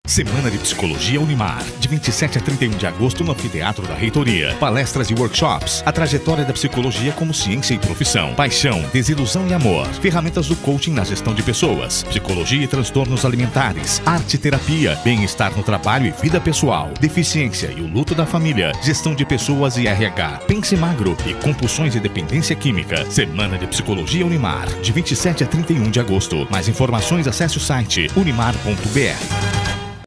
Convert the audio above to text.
Semana de Psicologia Unimar, de 27 a 31 de agosto no Anfiteatro da Reitoria. Palestras e workshops, a trajetória da psicologia como ciência e profissão, paixão, desilusão e amor, ferramentas do coaching na gestão de pessoas, psicologia e transtornos alimentares, arte-terapia, bem-estar no trabalho e vida pessoal, deficiência e o luto da família, gestão de pessoas e RH, pense magro e compulsões e dependência química. Semana de Psicologia Unimar, de 27 a 31 de agosto. Mais informações, acesse o site unimar.br.